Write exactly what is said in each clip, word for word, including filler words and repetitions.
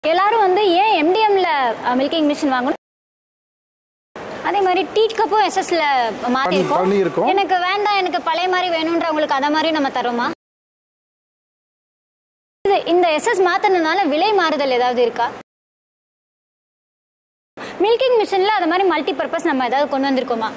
எல்லாரும் வந்து ஏன் எம்டிஎம்ல மில்கிங் மிஷின் வாங்கணும், அதே மாதிரி டீட் கப்பும் எஸ்எஸ்ல மாத்திருக்கோம். எனக்கு வேண்டாம், எனக்கு பழைய மாதிரி வேணும்ன்றவங்களுக்கு அத மாதிரி நம்ம தரோமா? இது இந்த எஸ்எஸ் மாத்தினதுனால விலை மாறுதல் ஏதாவது இருக்கா? மில்கிங் மிஷின்ல அத மாதிரி மல்டி பர்பஸ் நம்ம ஏதாவது கொண்டு வந்திருக்கோமா?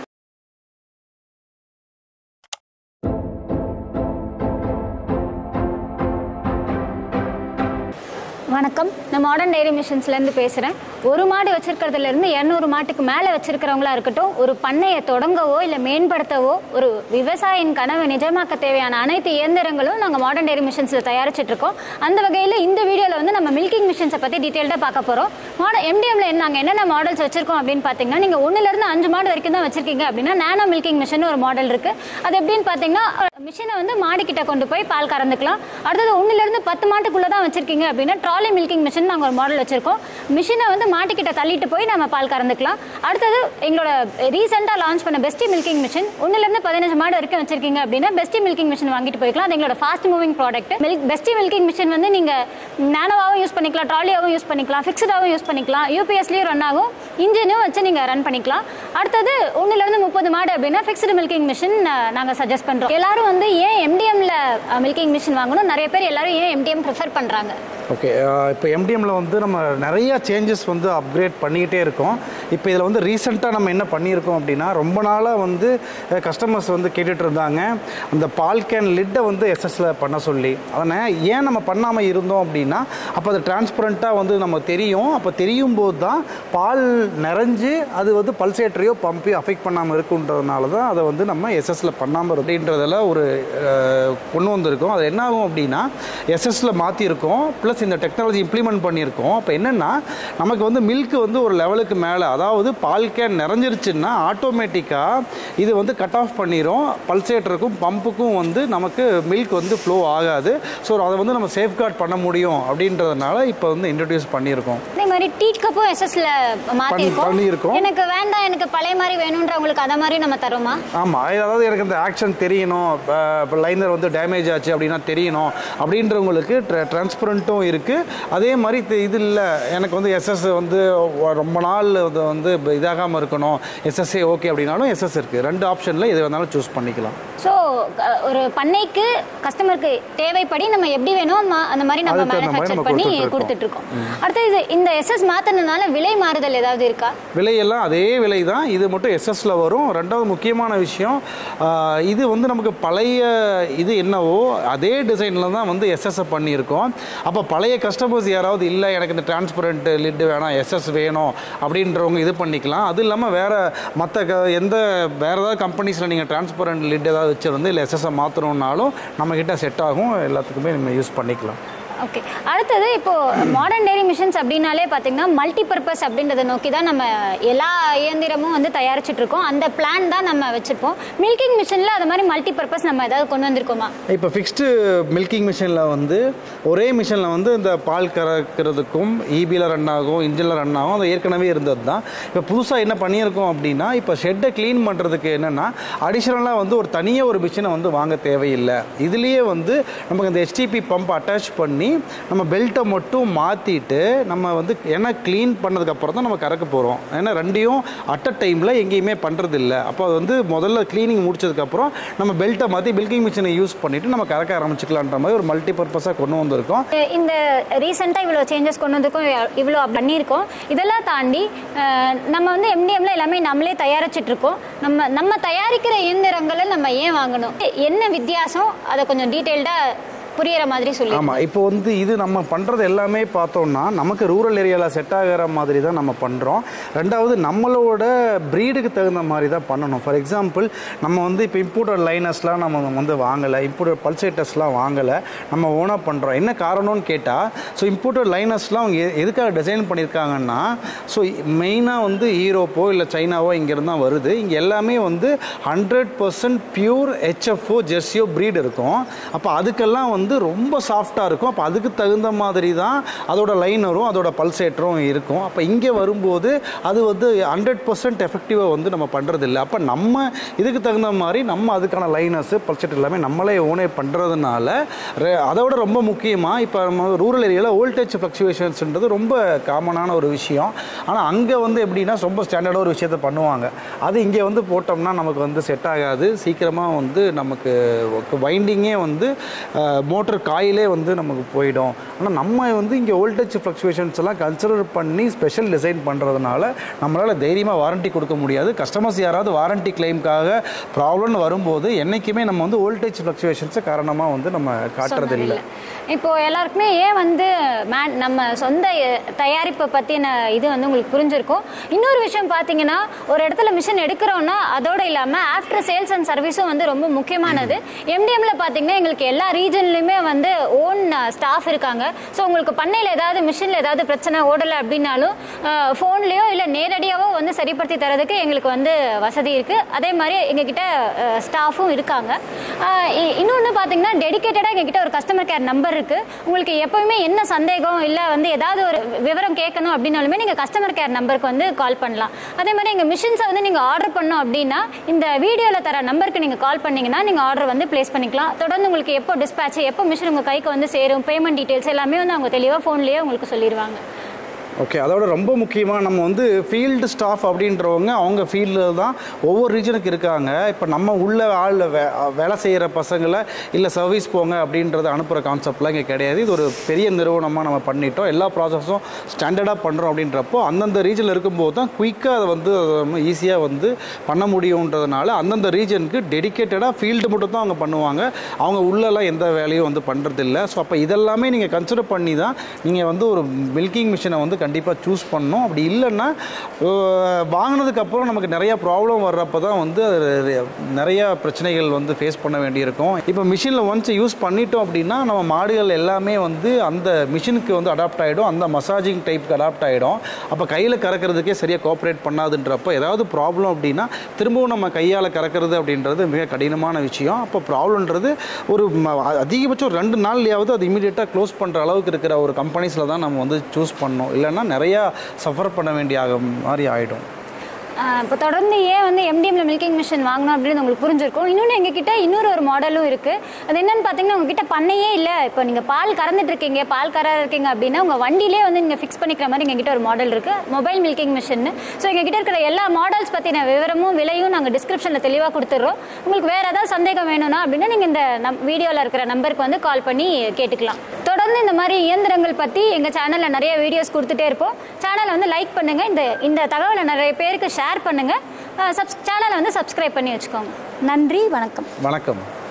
வணக்கம், நான் மாடர்ன் டெய்ரி மிஷின்ஸ்லேருந்து பேசுகிறேன். ஒரு மாடு வச்சிருக்கிறதுலேருந்து இரநூறு மாட்டுக்கு மேலே வச்சிருக்கிறவங்களா இருக்கட்டும், ஒரு பண்ணையை தொடங்கவோ இல்லை மேம்படுத்தவோ, ஒரு விவசாயியின் கனவை நிஜமாக்க தேவையான அனைத்து இயந்திரங்களும் நாங்கள் மாடர்ன் டெய்ரி மிஷின்ஸில் தயாரிச்சிட்ருக்கோம். அந்த வகையில் இந்த வீடியோவில் வந்து நம்ம மில்கிங் மிஷின்ஸை பற்றி டீட்டெயில்டாக பார்க்க போகிறோம். மாடல் எம்டிஎம்ல நாங்கள் என்னென்ன மாடல்ஸ் வச்சிருக்கோம் அப்படின்னு பார்த்தீங்கன்னா, நீங்கள் ஒன்றுலேருந்து அஞ்சு மாடு வரைக்கும் தான் வச்சிருக்கீங்க அப்படின்னா நானோ மில்கிங் மிஷின் ஒரு மாடல் இருக்குது. அது எப்படின்னு பார்த்தீங்கன்னா, மிஷினை வந்து மாடுக்கிட்ட கொண்டு போய் பால் கறந்துக்கலாம். அடுத்தது ஒன்றுலேருந்து பத்து மாட்டுக்குள்ளே தான் வச்சிருக்கீங்க அப்படின்னா ட்ராலி மில்கிங் மிஷின் நாங்கள் ஒரு மாடல் வச்சிருக்கோம். மிஷினை வந்து மாட்டுக்கிட்ட தள்ளிட்டு போய் நம்ம பால் கறந்துக்கலாம். அடுத்தது எங்களோட ரீசெண்டாக லான்ச் பண்ண பெஸ்டி மில்கிங் மிஷின், ஒன்றுலேருந்து பதினஞ்சு மாடு வரைக்கும் வச்சிருக்கீங்க அப்படின்னா பெஸ்டி மில்கிங் மிஷின் வாங்கிட்டு போய்க்கலாம். அது எங்களோட ஃபாஸ்ட் மூவிங் ப்ராடக்ட். மில்க் பெஸ்டி மில்கிங் மிஷின் வந்து நீங்கள் நானோவாகவும் யூஸ் பண்ணிக்கலாம், ட்ராலியாகவும் யூஸ் பண்ணிக்கலாம், ஃபிக்ஸ்டாகவும் யூஸ் பண்ணிக்கலாம், யூபிஎஸ்லேயும் ரன் ஆகும், இன்ஜினும் வச்சு நீங்கள் ரன் பண்ணிக்கலாம். அடுத்தது ஒன்றுலேருந்து முப்பது மாடு அப்படின்னா ஃபிக்ஸ்டு மில்கிங் மிஷின் நாங்கள் சஜஸ்ட் பண்ணுறோம். எல்லாரும் வந்து ஏன் எம்டிஎம்ல மில்கிங் மிஷின் வாங்கணும், நிறைய பேர் எல்லாரும் ஏன் எம்டிஎம் ப்ரிஃபர் பண்ணுறாங்க? ஓகே, இப்போ எம்டிஎம்ல வந்து நம்ம நிறைய சேஞ்சஸ் வந்து அப்கிரேட் பண்ணிக்கிட்டே இருக்கோம். இப்போ இதில் வந்து ரீசெண்டாக நம்ம என்ன பண்ணியிருக்கோம் அப்படின்னா, ரொம்ப நாளாக வந்து கஸ்டமர்ஸ் வந்து கேட்டுட்டு இருந்தாங்க அந்த பால் கேன் லிட்டை வந்து எஸ்எஸ்ல பண்ண சொல்லி. அதனால் ஏன் நம்ம பண்ணாமல் இருந்தோம் அப்படின்னா, அப்போ அது டிரான்ஸ்பரண்ட்டாக வந்து நம்ம தெரியும். அப்போ தெரியும் போது தான் பால் நிறைஞ்சு அது வந்து பல்சேட்டரையோ பம்பையோ அஃபெக்ட் பண்ணாமல் இருக்குன்றதுனால தான் அதை வந்து நம்ம எஸ்எஸ்ல பண்ணாமல் அப்படின்றதில் ஒரு கொண்டு வந்திருக்கோம். அது என்ன ஆகும் அப்படின்னா, எஸ்எஸ்ல மாற்றிருக்கோம், ப்ளஸ் இந்த டெக்னாலஜி இம்ப்ளிமெண்ட் பண்ணியிருக்கோம். அப்போ என்னென்னா, நமக்கு வந்து மில்க் வந்து ஒரு லெவலுக்கு மேலே, அதாவது பால் கேன் நிறைஞ்சிருச்சுன்னா ஆட்டோமேட்டிக்காக இது வந்து கட் ஆஃப் பண்ணிடும். பல்சேட்டருக்கும் பம்புக்கும் வந்து நமக்கு மில்க் வந்து ஃப்ளோ ஆகாது. ஸோ அதை வந்து நம்ம சேஃப்கார்ட் பண்ண முடியும் அப்படின்றதுனால இப்போ வந்து இன்ட்ரடியூஸ் பண்ணியிருக்கோம். அதே மாதிரி டீட் கப்பும் எஸ்எஸ்ல மாற்றிருக்கோம். எனக்கு வேண்டாம், எனக்கு பழைய மாதிரி வேணுன்றவங்களுக்கு அதை மாதிரி நம்ம தரோமா? ஆமாம், அதாவது எனக்கு இந்த ஆக்ஷன் தெரியணும், இப்போ லைனர் வந்து டேமேஜ் ஆச்சு அப்படின்னா தெரியணும் அப்படின்றவங்களுக்கு டிரான்ஸ்பரண்ட்டும் இருக்குது. அதே மாதிரி இது இல்லை, எனக்கு வந்து எஸ்எஸ் வந்து ரொம்ப நாள் வந்து இதாகாமல் இருக்கணும், எஸ்எஸ்ஏ ஓகே அப்படின்னாலும் எஸ்எஸ் இருக்குது. ரெண்டு ஆப்ஷனில் எது வேணாலும் சூஸ் பண்ணிக்கலாம். ஸோ ஒரு பண்ணைக்கு கஸ்டமருக்கு தேவைப்படி நம்ம எப்படி வேணும் அந்த மாதிரி நம்ம மேனுஃபேக்சர் பண்ணி கொடுத்துட்டு இருக்கோம். அடுத்து இது இந்த எஸ்எஸ் மாற்றினதுனால விலை மாறுதல் ஏதாவது இருக்கா? விலையெல்லாம் அதே விலை தான், இது மட்டும் எஸ்எஸ்ல வரும். ரெண்டாவது முக்கியமான விஷயம், இது வந்து நமக்கு பழைய இது என்னவோ அதே டிசைனில் தான் வந்து எஸ்எஸ் பண்ணியிருக்கோம். அப்போ பழைய கஸ்டமர்ஸ் யாராவது இல்லை எனக்கு இந்த டிரான்ஸ்பரண்ட் லிட் வேணாம், எஸ்எஸ் வேணும் அப்படின்றவங்க இது பண்ணிக்கலாம். அது இல்லாமல் வேறு மற்ற க எந்த வேறு ஏதாவது கம்பெனிஸில் நீங்கள் டிரான்ஸ்பரண்ட் லிட் ஏதாவது வச்சுருந்து இல்லை எஸ்எஸ்ஸை மாற்றணுன்னாலும் நம்மக்கிட்ட செட் ஆகும், எல்லாத்துக்குமே நம்ம யூஸ் பண்ணிக்கலாம். ஓகே, அடுத்தது இப்போது மாடர்ன் டெய்ரி மிஷின்ஸ் அப்படின்னாலே பார்த்தீங்கன்னா மல்டி பர்பஸ் அப்படின்றத நோக்கி தான் நம்ம எல்லா இயந்திரமும் வந்து தயாரிச்சுட்ருக்கோம். அந்த பிளான் தான் நம்ம வச்சுருப்போம். மில்கிங் மிஷினில் அது மாதிரி மல்டி பர்பஸ் நம்ம ஏதாவது கொண்டு வந்திருக்கோமா? இப்போ ஃபிக்ஸ்டு மில்கிங் மிஷினில் வந்து ஒரே மிஷினில் வந்து இந்த பால் கறக்கிறதுக்கும் ஈபியில் ரன் ஆகும், இன்ஜினில் ரன் ஆகும், அது ஏற்கனவே இருந்தது தான். இப்போ புதுசாக என்ன பண்ணியிருக்கோம் அப்படின்னா, இப்போ ஷெட்டை க்ளீன் பண்ணுறதுக்கு என்னென்னா அடிஷ்னலாக வந்து ஒரு தனியாக ஒரு மிஷினை வந்து வாங்க தேவையில்லை. இதுலேயே வந்து நமக்கு இந்த ஹெச்டிபி பம்ப் அட்டாச் பண்ணி நம்ம பெல்ட்டை மட்டும் மாற்றிட்டு நம்ம வந்து ஏன்னா க்ளீன் பண்ணதுக்கப்புறம் தான் நம்ம கறக்க போகிறோம். ஏன்னா ரெண்டையும் அட் அ டைமில் எங்கேயுமே பண்ணுறது இல்லை. அப்போ அது வந்து முதல்ல க்ளீனிங் முடிச்சதுக்கப்புறம் நம்ம பெல்ட்டை மாற்றி மில்கிங் மிஷினை யூஸ் பண்ணிவிட்டு நம்ம கறக்க ஆரம்பிச்சிக்கலான்ற மாதிரி ஒரு மல்டி பர்பஸாக கொண்டு வந்திருக்கோம். இந்த ரீசெண்டாக இவ்வளோ சேஞ்சஸ் கொண்டு வந்திருக்கோம், இவ்வளோ பண்ணியிருக்கோம். இதெல்லாம் தாண்டி நம்ம வந்து எம்டிஎம்ல எல்லாமே நம்மளே தயாரிச்சிட்ருக்கோம். நம்ம நம்ம தயாரிக்கிற இயந்திரங்களை நம்ம ஏன் வாங்கணும், என்ன வித்தியாசம், அதை கொஞ்சம் டீட்டெயில்டாக புரியிற மாதிரி சொல்லி. ஆமாம், இப்போ வந்து இது நம்ம பண்ணுறது எல்லாமே பார்த்தோம்னா நமக்கு ரூரல் ஏரியாவில் செட் ஆகிற மாதிரி தான் நம்ம பண்ணுறோம். ரெண்டாவது நம்மளோட ப்ரீடுக்கு தகுந்த மாதிரி தான் பண்ணணும். ஃபார் எக்ஸாம்பிள், நம்ம வந்து இப்போ இம்போர்ட்டட் லைனர்ஸ்லாம் நம்ம வந்து வாங்கலை, இம்போர்ட்டட் பல்சேட்டர்ஸ்லாம் வாங்கலை, நம்ம ஓனாக பண்ணுறோம். என்ன காரணம்னு கேட்டால், ஸோ இம்போர்ட்டட் லைனர்ஸ்லாம் அவங்க எதுக்காக டிசைன் பண்ணியிருக்காங்கன்னா, ஸோ மெயினாக வந்து யூரோப்போ இல்லை சைனாவோ இங்கேருந்து தான் வருது. இங்கே எல்லாமே வந்து ஹண்ட்ரட் பர்சன்ட் பியூர் ஹெச்எஃப்ஓ ஜெர்சியோ ப்ரீடு இருக்கும். அப்போ அதுக்கெல்லாம் வந்து வந்து ரொம்ப சாஃப்டாக இருக்கும். அப்போ அதுக்கு தகுந்த மாதிரி தான் அதோட லைனரும் அதோட பல்சேட்டரும் இருக்கும். அப்போ இங்கே வரும்போது அது வந்து ஹண்ட்ரட் பர்சன்ட் எஃபெக்டிவாக வந்து நம்ம பண்ணுறதில்ல. அப்போ நம்ம இதுக்கு தகுந்த மாதிரி நம்ம அதுக்கான லைனர்ஸு பல்சேட் எல்லாமே நம்மளே ஓனே பண்ணுறதுனால அதோட ரொம்ப முக்கியமாக இப்போ நம்ம ரூரல் ஏரியாவில் வோல்டேஜ் ஃப்ளக்சுவேஷன்ஸ்ன்றது ரொம்ப காமனான ஒரு விஷயம். ஆனால் அங்கே வந்து எப்படின்னா ரொம்ப ஸ்டாண்டர்டாக ஒரு விஷயத்தை பண்ணுவாங்க. அது இங்கே வந்து போட்டோம்னா நமக்கு வந்து செட் ஆகாது. சீக்கிரமாக வந்து நமக்கு வைண்டிங்கே வந்து மோட்டர் காயிலே வந்து நமக்கு போயிடும். ஆனால் நம்ம வந்து இங்கே வோல்டேஜ் ஃப்ளக்சுவேஷன்ஸ் எல்லாம் கன்சிடர் பண்ணி ஸ்பெஷல் டிசைன் பண்ணுறதுனால நம்மளால் தைரியமாக வாரண்டி கொடுக்க முடியாது. கஸ்டமர்ஸ் யாராவது வாரண்டி கிளைம்காக ப்ராப்ளம்னு வரும்போது என்றைக்குமே நம்ம வந்து வோல்டேஜ் ஃப்ளக்சுவேஷன்ஸை காரணமாக வந்து நம்ம காட்டுறதில்லை. இப்போது எல்லாருக்குமே ஏன் வந்து மேன் நம்ம சொந்த தயாரிப்பை பற்றின இது வந்து உங்களுக்கு புரிஞ்சிருக்கும். இன்னொரு விஷயம் பார்த்தீங்கன்னா, ஒரு இடத்துல மிஷின் எடுக்கிறோன்னா அதோடு இல்லாமல் ஆஃப்டர் சேல்ஸ் அண்ட் சர்வீஸும் வந்து ரொம்ப முக்கியமானது. எம்டிஎம்ல பார்த்தீங்கன்னா எங்களுக்கு எல்லா ரீஜன்லையுமே வந்து ஓன் ஸ்டாஃப் இருக்காங்க. ஸோ உங்களுக்கு பண்ணையில் ஏதாவது மிஷினில் ஏதாவது பிரச்சனை ஓடலை அப்படின்னாலும் ஃபோன்லேயோ இல்லை நேரடியாகவோ வந்து சரிப்படுத்தி தரதுக்கு எங்களுக்கு வந்து வசதி இருக்குது. அதே மாதிரி எங்ககிட்ட ஸ்டாஃபும் இருக்காங்க. இன்னொன்று பார்த்தீங்கன்னா, டெடிக்கேட்டடாக எங்ககிட்ட ஒரு கஸ்டமர் கேர் நம்பர் இருக்கு. உங்களுக்கு எப்பவுமே என்ன சந்தேகம் இல்லை வந்து ஏதாவது ஒரு விவரம் கேட்கணும் அப்படின்னாலுமே நீங்கள் கஸ்டமர் கேர் நம்பருக்கு வந்து கால் பண்ணலாம். அதே மாதிரி எங்கள் மிஷின்ஸை வந்து நீங்கள் ஆர்டர் பண்ணோம் அப்படின்னா இந்த வீடியோவில் தர நம்பருக்கு நீங்கள் கால் பண்ணிங்கன்னா நீங்கள் ஆர்டர் வந்து பிளேஸ் பண்ணிக்கலாம். தொடர்ந்து உங்களுக்கு எப்போ டிஸ்பேட்ச் எப்போ மிஷின் உங்கள் கைக்கு வந்து சேரும், பேமெண்ட் டீட்டெயில்ஸ் எல்லாமே வந்து அவங்க தெளிவாக ஃபோன்லேயே உங்களுக்கு சொல்லிடுவாங்க. ஓகே, அதோட ரொம்ப முக்கியமாக நம்ம வந்து ஃபீல்டு ஸ்டாஃப் அப்படின்றவங்க அவங்க ஃபீல்டில் தான் ஒவ்வொரு ரீஜனுக்கு இருக்காங்க. இப்போ நம்ம உள்ள ஆள் வே வேலை செய்கிற பசங்களை இல்லை சர்வீஸ் போங்க அப்படின்றத அனுப்புகிற கான்செப்ட்லாம் இங்கே கிடையாது. இது ஒரு பெரிய நிறுவனமாக நம்ம பண்ணிட்டோம். எல்லா ப்ராசஸும் ஸ்டாண்டர்டாக பண்ணுறோம். அப்படின்றப்போ அந்தந்த ரீஜனில் இருக்கும்போது தான் குயிக்காக அதை வந்து நம்ம ஈஸியாக வந்து பண்ண முடியுன்றதுனால அந்தந்த ரீஜனுக்கு டெடிக்கேட்டடாக ஃபீல்டு மட்டும் தான் அவங்க பண்ணுவாங்க. அவங்க உள்ளெல்லாம் எந்த வேலையும் வந்து பண்ணுறதில்ல. ஸோ அப்போ இதெல்லாமே நீங்கள் கன்சிடர் பண்ணி தான் நீங்கள் வந்து ஒரு மில்கிங் மிஷினை வந்து கண்டிப்பாக சூஸ் பண்ணணும். அப்படி இல்லைன்னா வாங்கினதுக்கப்புறம் நமக்கு நிறைய ப்ராப்ளம் வர்றப்போ தான் வந்து நிறையா பிரச்சனைகள் வந்து ஃபேஸ் பண்ண வேண்டியிருக்கும். இப்போ மிஷினில் ஒன்ஸ் யூஸ் பண்ணிட்டோம் அப்படின்னா நம்ம மாடுகள் எல்லாமே வந்து அந்த மிஷினுக்கு வந்து அடாப்ட் ஆகிடும், அந்த மசாஜிங் டைப்புக்கு அடாப்ட் ஆகிடும். அப்போ கையில் கறக்கிறதுக்கே சரியாக கோஆப்ரேட் பண்ணாதுன்றப்போ ஏதாவது ப்ராப்ளம் அப்படின்னா திரும்பவும் நம்ம கையால் கறக்கிறது அப்படின்றது மிக கடினமான விஷயம். அப்போ ப்ராப்ளம்ன்றது ஒரு அதிகபட்சம் ஒரு ரெண்டு நாள்லையாவது அது இமீடியட்டாக க்ளோஸ் பண்ணுற அளவுக்கு இருக்கிற ஒரு கம்பெனிஸில் தான் நம்ம வந்து சூஸ் பண்ணோம். இல்லைன்னா நிறையா சஃபர் பண்ண வேண்டிய மாதிரி ஆகிடும். இப்போ தொடர்ந்து ஏன் வந்து எம்டிஎம்ல மில்கிங் மிஷின் வாங்கணும் அப்படின்னு உங்களுக்கு புரிஞ்சிருக்கும். இன்னொன்று எங்ககிட்ட இன்னொரு ஒரு மாடலும் இருக்குது. அது என்னென்னு பார்த்தீங்கன்னா, உங்ககிட்ட பண்ணையே இல்லை, இப்போ நீங்கள் பால் கறந்துட்டு இருக்கீங்க, பால் கற இருக்கீங்க அப்படின்னா உங்கள் வண்டியிலே வந்து நீங்கள் ஃபிக்ஸ் பண்ணிக்கிற மாதிரி எங்ககிட்ட ஒரு மாடல் இருக்குது, மொபைல் மில்கிங் மிஷின். ஸோ எங்ககிட்ட இருக்கிற எல்லா மாடல்ஸ் பற்றின விவரமும் விலையும் நாங்கள் டிஸ்கிரிப்ஷனில் தெளிவாக கொடுத்துட்றோம். உங்களுக்கு வேறு ஏதாவது சந்தேகம் வேணும்னா அப்படின்னா நீங்கள் இந்த நம் வீடியோவில் இருக்கிற நம்பருக்கு வந்து கால் பண்ணி கேட்டுக்கலாம். தொடர்ந்து இந்த மாதிரி இயந்திரங்கள் பற்றி எங்கள் சேனலில் நிறைய வீடியோஸ் கொடுத்துட்டே இருப்போம். சேனலை வந்து லைக் பண்ணுங்கள். இந்த இந்த தகவலை நிறைய பேருக்கு ஷேர் பண்ணுங்கள். சப்ஸ் சேனலை வந்து சப்ஸ்கிரைப் பண்ணி வச்சுக்கோங்க. நன்றி, வணக்கம். வணக்கம்.